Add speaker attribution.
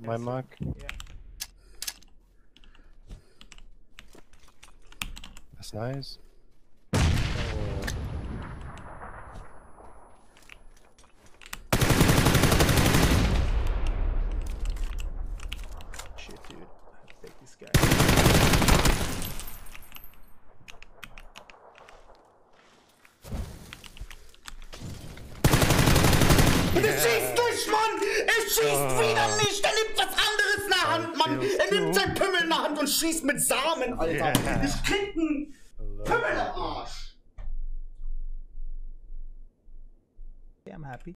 Speaker 1: my mark.
Speaker 2: Yeah.
Speaker 1: That's nice.
Speaker 2: Shit, dude. I think this guy. Und es schießt durch, Mann! Es schießt wieder nicht! Er nimmt was anderes in der Hand, Mann! Er nimmt sein Pimmel in der Hand und schießt mit Samen, Alter! Ich krieg einen Pimmel am Arsch!